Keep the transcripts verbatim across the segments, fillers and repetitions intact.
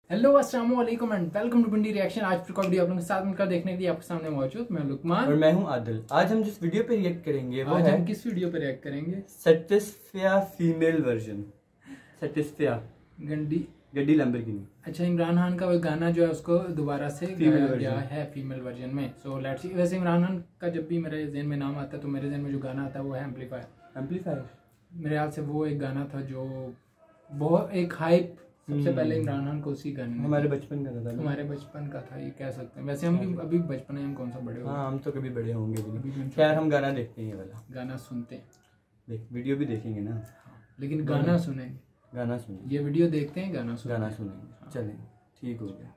Hello अस्सलाम वालेकुम and welcome to Pindi reaction. आज फिर वीडियो आप लोगों के साथ मिलकर देखने के लिए आपके सामने मौजूद मैं लुकमान और मैं हूं आदिल। आज हम जिस वीडियो पे रिएक्ट करेंगे वो आज है हम किस वीडियो पे रिएक्ट करेंगे? सैटिस्फाया फीमेल वर्जन। सैटिस्फाया गंडी गड्डी लैम्बोर्गिनी। अच्छा, इमरान खान का वो गाना जो है उसको दोबारा से फीमेल गाया गया है फीमेल वर्जन में। So let's see. वैसे इमरान खान का जब भी मेरे ज़हन में नाम आता है तो मेरे ज़हन में जो गाना आता है वो है एम्पलीफायर। एम्पलीफायर मेरे ख्याल से वो एक गाना था जो बहुत एक हाइप सबसे पहले इमरान खान को उसी गाने हमारे बचपन का था। हमारे बचपन का था ये कह सकते हैं। वैसे हम भी अभी बचपन में हम कौन सा बड़े हो, हाँ हम तो कभी बड़े होंगे भी अभी नहीं। भी खैर हम गाना देखते हैं, ये वाला गाना सुनते हैं, देख वीडियो भी देखेंगे ना, लेकिन गाना सुनेंगे। गाना सुनेंगे, ये वीडियो देखते हैं, गाना सुनेंगे। गाना सुनेंगे। चलें ठीक हो गया।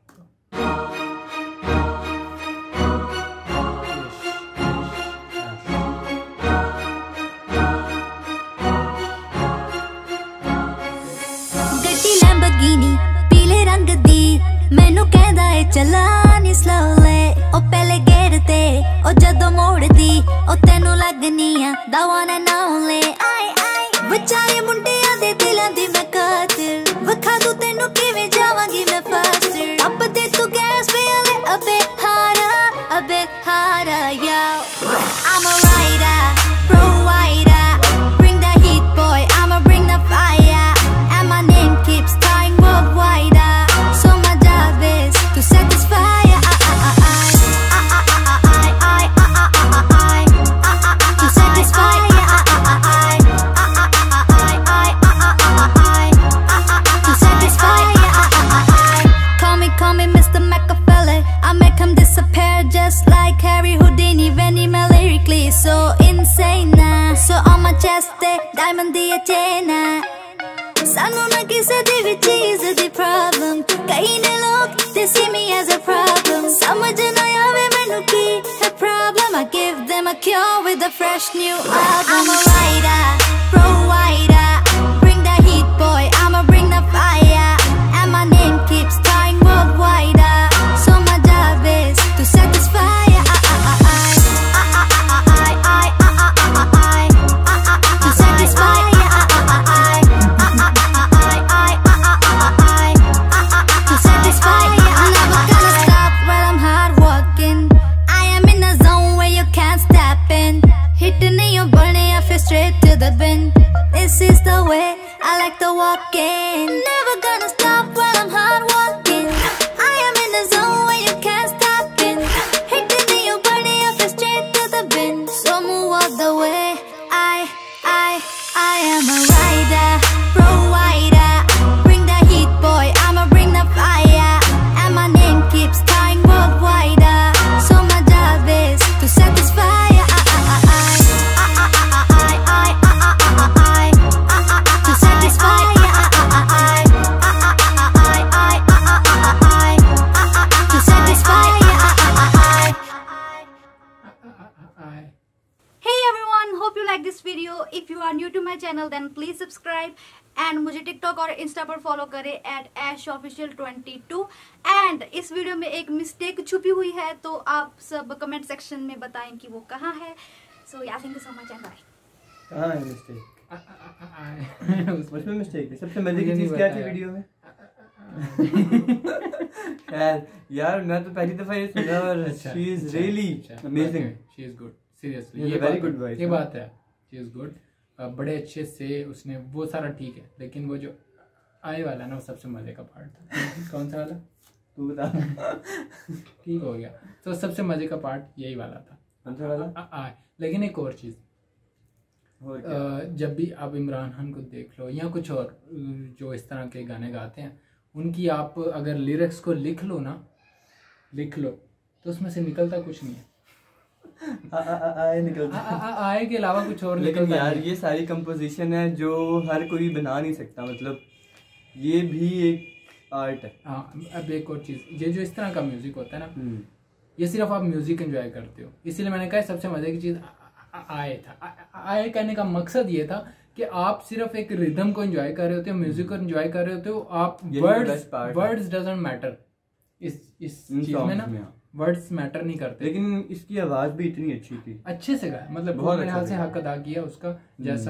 पीले रंग दी मैनू कहदा है चला नी स्लोले ओ पहले गेर ते ओ जदों मोड़दी ओ तेनू लगनी आ दा वन एंड ओनली। आई आई बचाए मुंडियां दे दिलां दी मैं कातिल वखा दूं तेनू किवें जावांगी मैं फास्ट अब दे तू गैस पे आले अबे हारा अबे हारा या I'm a rider pro rider bring the heat boy I'ma bring the fire and my name keeps dying worldwide so my job is to satisfy I I I I I I I I to satisfy I I I I to satisfy call me call me Mister Machiavelli I make him disappear just like Harry Houdini Veni me lyrically so insane so on my chest diamond the chain सानू ना किसे दी भी चीज दी problem कई ने लोग they see me as a problem समझ ना आवे मैनू की है problem I give them a cure with a fresh new album I'm a rider pro rider bring the heat boy I'ma bring the fire and my name keeps dying worldwide so my job is to satisfy I I I I I I to satisfy straight to the bin. This is the way I like to walk in. Never gonna stop while I'm hard walking. I am in the zone where you can't stop in. Hitting in your body, I feel straight to the bin. So move all the way. I, I, I am a rider, pro rider. Bring the heat, boy. I'ma bring the fire, and my name keeps dying worldwide. So my job is to satisfy. This video if you are new to my channel then please subscribe and मुझे TikTok और Insta पर follow करें at Ash official twenty two and इस वीडियो में एक mistake छुपी हुई है तो आप सब कमेंट सेक्शन में बताएं कि वो कहाँ है। So yeah thank you so much and bye. कहाँ है मिस्टेक? उसमें मिस्टेक है। सबसे मजे की चीज क्या थी वीडियो में? यार यार मैं तो पहली दफा ये सुना और she is really amazing. She is good seriously, ये वेरी गुड वॉइस, ये बात है। शी इज गुड, बड़े अच्छे से उसने वो सारा ठीक है, लेकिन वो जो आए वाला ना वो सबसे मजे का पार्ट था। कौन सा वाला तू बता। ठीक हो गया। तो सबसे मजे का पार्ट यही वाला था। कौन सा वाला? आए। लेकिन एक और चीज, जब भी आप इमरान खान को देख लो या कुछ और जो इस तरह के गाने गाते हैं, उनकी आप अगर लिरिक्स को लिख लो ना लिख लो तो उसमें से निकलता कुछ नहीं है। आ, आ, आ, आए निकलता आ, आ, आए के अलावा कुछ और। लेकिन यार ये सारी कंपोजिशन है जो हर कोई बना नहीं सकता, मतलब ये भी एक आर्ट है। हाँ, अब एक और चीज, ये जो इस तरह का म्यूजिक होता है ना, ये सिर्फ आप म्यूजिक एंजॉय करते हो, इसीलिए मैंने कहा सबसे मजे की चीज आए था। आए कहने का मकसद ये था कि आप सिर्फ एक रिदम को एंजॉय कर रहे होते हो, म्यूजिक को एंजॉय कर रहे होते हो, आप वर्ड्स वर्ड्स डजंट मैटर इस इस चीज में ना, वर्ड्स मैटर नहीं करते। लेकिन इसकी आवाज भी इतनी अच्छी थी, अच्छे से गाया, मतलब बहुत मेरे हाथ से हक अदा किया उसका, जैसा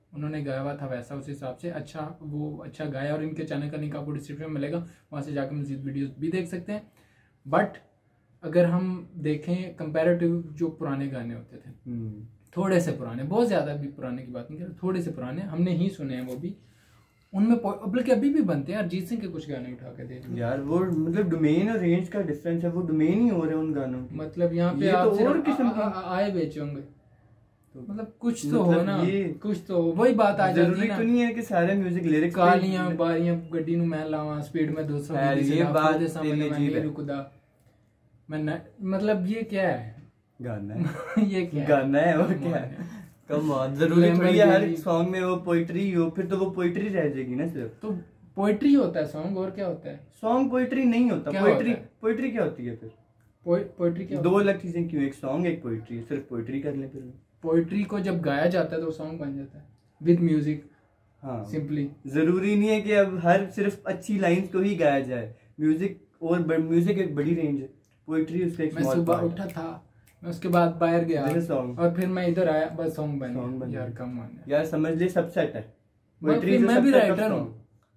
उन्होंने गाया हुआ था वैसा, उस हिसाब से अच्छा वो अच्छा गाया। और इनके चैनल का लिंक आपको डिस्क्रिप्शन में मिलेगा, वहाँ से जाकर मजीद वीडियोस भी देख सकते हैं। बट अगर हम देखें कंपैरेटिव जो पुराने गाने होते थे, थोड़े से पुराने, बहुत ज़्यादा भी पुराने की बात नहीं कर रहा, थोड़े से पुराने हमने ही सुने हैं वो भी, उनमें बल्कि अभी भी बनते हैं। अरिजीत सिंह के कुछ गाने उठा के देख यार, वो मतलब डोमेन और रेंज का डिफरेंस है, वो डोमेन ही हो रहे हैं उन गानों की। मतलब यहाँ पे आप तो और किस्म के आए बेचे होंगे, तो मतलब कुछ तो मतलब हो ना, कुछ तो वही बात आ जाती है ना। तो नहीं है कि सारे म्यूजिक लिरिक्स कालियां बारियां गड्डी नु मैं लावां स्पीड में दो सौ ये बात सामने मैं रुकदा मैं न, मतलब ये क्या है गाना है ये क्या गाना है और क्या है। कम ऑन, जरूरी थोड़ी है हर सॉन्ग में वो पोइट्री हो, फिर तो वो पोइट्री रह जाएगी ना सिर्फ। तो पोइट्री होता है सॉन्ग, और क्या होता है? सॉन्ग पोइट्री नहीं होता। पोइट्री पोइट्री क्या होती है फिर? पोइट्री क्या? दो अलग चीजें क्यों? एक सॉन्ग एक पोइट्री, सिर्फ पोइट्री कर लें फिर। पोइट्री को जब गाया जाता है तो सॉन्ग बन जाता है विद म्यूजिक। हाँ सिंपली, जरूरी नहीं है कि अब हर सिर्फ अच्छी लाइंस को ही गाया जाए। म्यूजिक और म्यूजिक एक बड़ी रेंज है, पोइट्री उसका एक स्मॉल पार्ट। मैं सुबह उठा था, मैं उसके बाद बाहर गया और फिर मैं इधर आया, बस सॉन्ग बन गया। यार कम ऑन यार, समझ ले सब सेट है। पोइट्री मैं भी राइटर हूँ,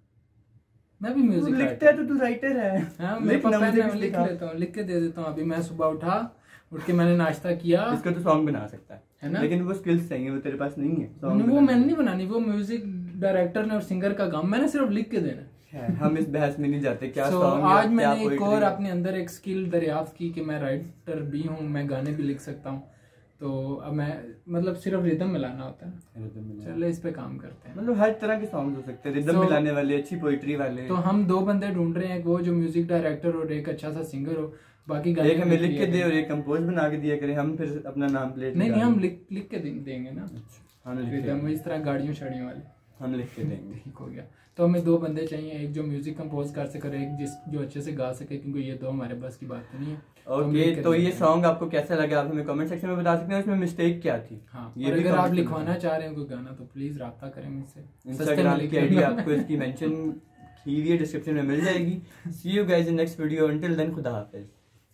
मैं भी म्यूजिक लिखता है तो तू राइटर है। हाँ, मैं लिख लेता हूँ, लिख के दे देता हूँ। अभी मैं सुबह उठा, उठ के मैंने नाश्ता किया, इसका तो सॉन्ग बना सकता है, है ना? लेकिन वो स्किल्स चाहिए, वो तेरे पास नहीं है। वो मैंने नहीं बनानी, वो म्यूजिक डायरेक्टर ने और सिंगर का काम, मैंने सिर्फ लिख के देना। हम इस बहस में नहीं जाते क्या so, सॉन्ग आज मैंने एक और अपने अंदर एक स्किल दरियाफ्त की कि मैं राइटर भी हूँ, मैं गाने भी लिख सकता हूँ। तो अब मैं मतलब सिर्फ रिदम मिलाना होता है, चलो इस पे काम करते हैं। मतलब हर तरह के सॉन्ग हो सकते हैं, रिदम so, मिलाने वाले, अच्छी पोइट्री वाले। तो हम दो बंदे ढूंढ रहे हैं, वो जो म्यूजिक डायरेक्टर और एक अच्छा सा सिंगर हो। बाकी गाने एक हमें लिख के दे और एक कंपोज बना के दिया करें, हम फिर अपना नाम प्लेट नहीं नहीं हम लिख लिख के देंगे ना। रिदम इस तरह गाड़ियों शाड़ियों वाले हम लिख के देंगे। ठीक हो गया। तो हमें दो बंदे चाहिए, एक जो म्यूजिक कंपोज कर सके और एक जिस जो अच्छे से गा सके, क्योंकि ये तो हमारे बस की बात नहीं है। ओके तो, तो ये सॉन्ग आपको कैसा लगा आप हमें कमेंट सेक्शन में बता सकते हैं, उसमें मिस्टेक क्या थी। हाँ, ये अगर आप लिखवाना चाह रहे हैं कोई गाना तो प्लीज राब्ता करें मुझसे। इंस्टाग्राम की आईडी आपको इसकी मेंशन की हुई है, डिस्क्रिप्शन में मिल जाएगी। See you guys in next video, until then खुदा हाफिज।